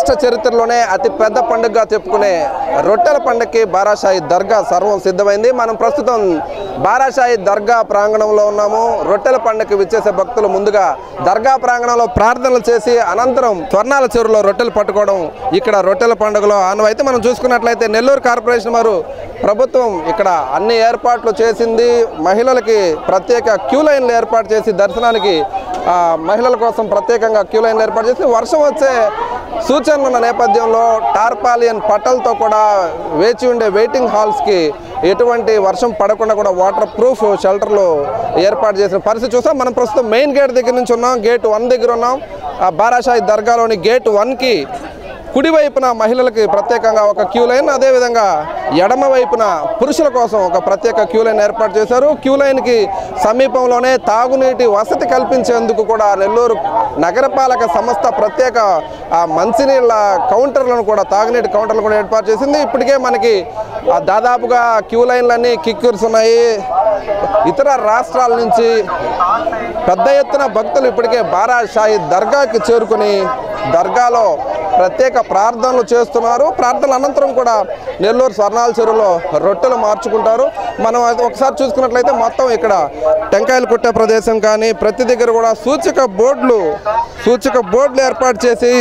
రాష్ట్ర చరిత్రలోనే అతి పెద్ద పండుగగా చెప్పుకునే రొట్టెల పండుగకి బారాషాయి దర్గా సర్వం సిద్ధమైంది. మనం ప్రస్తుతం బారాషాయి దర్గా ప్రాంగణంలో ఉన్నాము. రొట్టెల పండుగకి విచ్చేసే భక్తులు ముందుగా దర్గా ప్రాంగణంలో ప్రార్థనలు చేసి అనంతరం స్వర్ణాల చెరువులో రొట్టెలు పట్టుకోవడం ఇక్కడ రొట్టెల పండుగలో ఆనవాయితీ. మనం చూసుకున్నట్లయితే నెల్లూరు కార్పొరేషన్ వారు ప్రభుత్వం ఇక్కడ అన్ని ఏర్పాట్లు చేసింది. మహిళలకి ప్రత్యేక క్యూ లైన్లు ఏర్పాటు చేసి దర్శనానికి మహిళల కోసం ప్రత్యేకంగా క్యూ లైన్లు ఏర్పాటు చేసి వర్షం వచ్చే సూచనలు ఉన్న నేపథ్యంలో టార్పాలియన్ పట్టలతో కూడా వేచి ఉండే వెయిటింగ్ హాల్స్కి ఎటువంటి వర్షం పడకుండా కూడా వాటర్ ప్రూఫ్ షెల్టర్లు ఏర్పాటు చేసిన పరిస్థితి చూస్తాం. మనం ప్రస్తుతం మెయిన్ గేట్ దగ్గర నుంచి ఉన్నాం. గేట్ 1 దగ్గర ఉన్నాం. బారాషాయి దర్గాలోని గేట్ 1కి కుడివైపున మహిళలకి ప్రత్యేకంగా ఒక క్యూ లైన్, అదేవిధంగా ఎడమ వైపున పురుషుల కోసం ఒక ప్రత్యేక క్యూ లైన్ ఏర్పాటు చేశారు. క్యూ లైన్కి సమీపంలోనే తాగునీటి వసతి కల్పించేందుకు కూడా నెల్లూరు నగరపాలక సంస్థ ప్రత్యేక మంచినీళ్ళ కౌంటర్లను కూడా తాగునీటి కౌంటర్లు కూడా ఏర్పాటు చేసింది. ఇప్పటికే మనకి దాదాపుగా క్యూ లైన్లన్నీ కిక్కురుస్తున్నాయి. ఇతర రాష్ట్రాల నుంచి పెద్ద ఎత్తున భక్తులు ఇప్పటికే బారాషాయి దర్గాకి చేరుకుని దర్గాలో ప్రత్యేక ప్రార్థనలు చేస్తున్నారు. ప్రార్థనల అనంతరం కూడా నెల్లూరు స్వర్ణాల చెరువులో రొట్టెలు మార్చుకుంటారు. మనం ఒకసారి చూసుకున్నట్లయితే మొత్తం ఇక్కడ టెంకాయలు కొట్టే ప్రదేశం కానీ ప్రతి దగ్గర కూడా సూచిక బోర్డులు ఏర్పాటు చేసి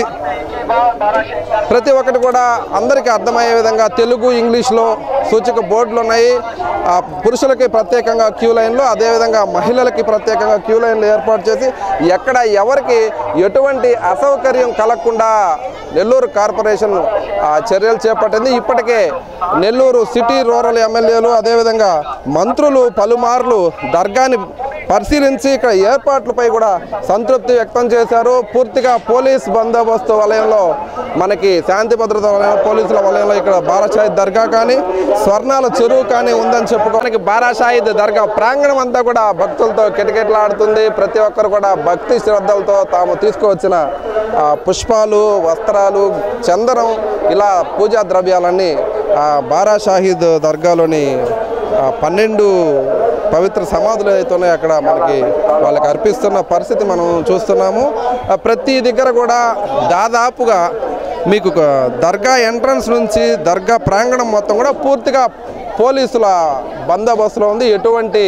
ప్రతి ఒక్కటి కూడా అందరికీ అర్థమయ్యే విధంగా తెలుగు ఇంగ్లీష్లో సూచిక బోర్డులు ఉన్నాయి. పురుషులకి ప్రత్యేకంగా క్యూ లైన్లు, అదేవిధంగా మహిళలకి ప్రత్యేకంగా క్యూ లైన్లు ఏర్పాటు చేసి ఎక్కడ ఎవరికి ఎటువంటి అసౌకర్యం కలగకుండా నెల్లూరు కార్పొరేషన్ చర్యలు చేపట్టింది. ఇప్పటికే నెల్లూరు సిటీ రూరల్ ఎమ్మెల్యేలు అదేవిధంగా మంత్రులు పలుమార్లు దర్గాని పరిశీలించి ఇక్కడ ఏర్పాట్లపై కూడా సంతృప్తి వ్యక్తం చేశారు. పూర్తిగా పోలీస్ బందోబస్తు వలయంలో మనకి శాంతి భద్రత వలయం పోలీసుల వలయంలో ఇక్కడ బారాషాయి దర్గా కానీ స్వర్ణాల చెరువు కానీ ఉందని చెప్పుకోవడానికి బారాషాయి దర్గా ప్రాంగణం అంతా కూడా భక్తులతో కిటకిటలాడుతుంది. ప్రతి ఒక్కరు కూడా భక్తి శ్రద్ధలతో తాము తీసుకువచ్చిన పుష్పాలు, వస్త్రాలు, చందనం ఇలా పూజా ద్రవ్యాలన్నీ బారాషాహీద్ దర్గాలోని 12 పవిత్ర సమాధులు అయితే అక్కడ మనకి వాళ్ళకి అర్పిస్తున్న పరిస్థితి మనం చూస్తున్నాము. ప్రతి దగ్గర కూడా దాదాపుగా మీకు దర్గా ఎంట్రన్స్ నుంచి దర్గా ప్రాంగణం మొత్తం కూడా పూర్తిగా పోలీసుల బందోబస్తులో ఉంది. ఎటువంటి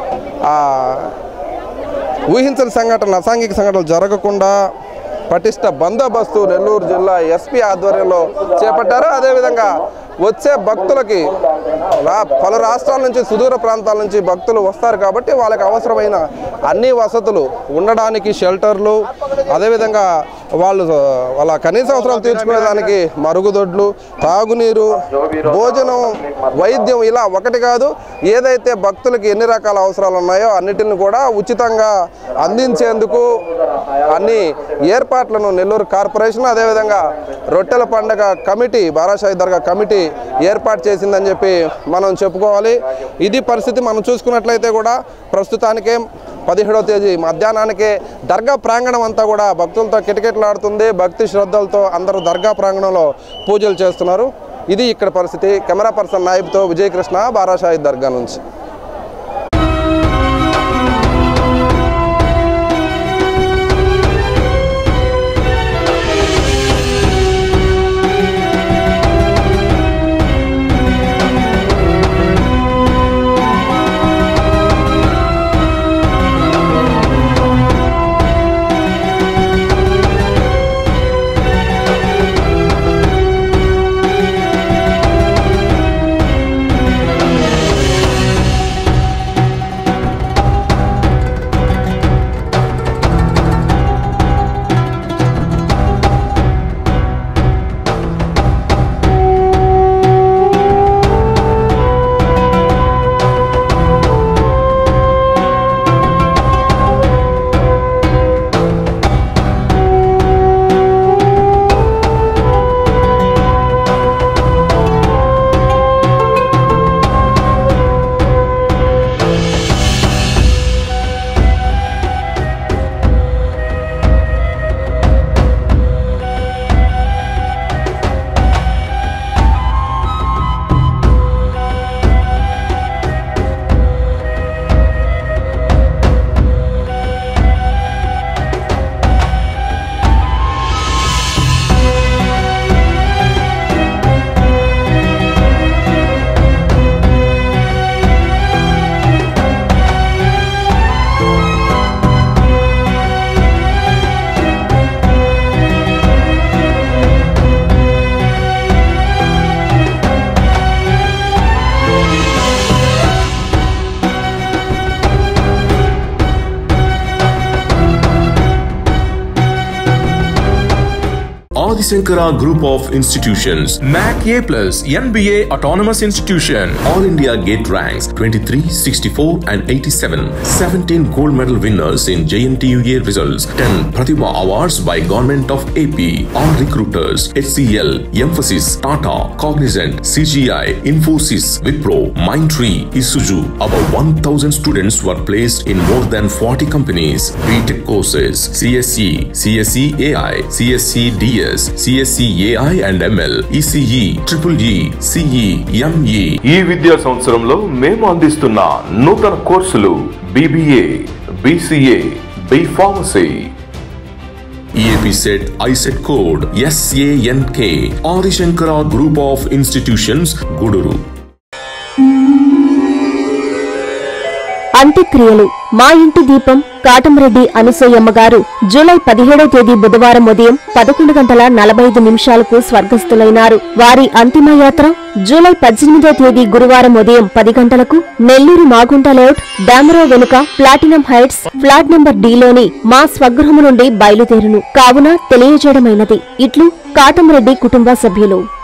ఊహించని సంఘటనలు, అసాంఘిక సంఘటనలు జరగకుండా పటిష్ట బందోబస్తు నెల్లూరు జిల్లా ఎస్పీ ఆధ్వర్యంలో చేపట్టారు. అదేవిధంగా వచ్చే భక్తులకి పలు రాష్ట్రాల నుంచి సుదూర ప్రాంతాల నుంచి భక్తులు వస్తారు కాబట్టి వాళ్ళకి అవసరమైన అన్ని వసతులు ఉండడానికి షెల్టర్లు, అదేవిధంగా వాళ్ళ కనీస అవసరాలు తీర్చుకునేదానికి మరుగుదొడ్లు, తాగునీరు, భోజనం, వైద్యం ఇలా ఒకటి కాదు ఏదైతే భక్తులకి ఎన్ని రకాల అవసరాలు ఉన్నాయో అన్నిటిని కూడా ఉచితంగా అందించేందుకు అన్ని ఏర్పాట్లను నెల్లూరు కార్పొరేషన్ అదేవిధంగా రొట్టెల పండుగ కమిటీ బారాషాయి దర్గా కమిటీ ఏర్పాటు చేసిందని చెప్పి మనం చెప్పుకోవాలి. ఇది పరిస్థితి. మనం చూసుకున్నట్లయితే కూడా ప్రస్తుతానికే 17వ తేదీ మధ్యాహ్నానికే దర్గా ప్రాంగణం అంతా కూడా భక్తులతో కిటకిటలాడుతుంది. భక్తి శ్రద్ధలతో అందరూ దర్గా ప్రాంగణంలో పూజలు చేస్తున్నారు. ఇది ఇక్కడ పరిస్థితి. కెమెరా పర్సన్ నాయిబ్తో విజయకృష్ణ, బారాషాయి దర్గా నుంచి. Adi Shankara Group of Institutions, NAC A+, NBA Autonomous Institution, All India Gate ranks 23, 64 and 87, 17 gold medal winners in JNTUA results, 10 Pratibha Awards by Government of AP, all recruiters, HCL, Emphasis, Tata, Cognizant, CGI, Infosys, Wipro, Mindtree, Isuzu. About 1,000 students were placed in more than 40 companies. BTech courses, CSE, CSE AI, CSE DS, CSE AI and ML, ECE, EEE, CE, ME. ఈ విద్యా సంవత్సరంలో మేము అందిస్తున్న నూతన కోర్సులు BBA, BCA, B Pharmacy. EAP set ISET code SANK. Adi Shankara Group of Institutions, Guduru. అంత్యక్రియలు. మా ఇంటి దీపం కాటంరెడ్డి అనసూయమ్మ గారు జూలై 17వ తేదీ బుధవారం ఉదయం 11:45 స్వర్గస్థులైనారు. వారి అంతిమయాత్ర జూలై 18వ తేదీ గురువారం ఉదయం 10 గంటలకు నెల్లూరు మాగుంట లేఅవుట్ డామరో వెనుక platinum heights flat number D లోని మా స్వగృహము నుండి బయలుదేరును కావున తెలియజేయడమైనది. ఇట్లు కాటంరెడ్డి కుటుంబ సభ్యులు.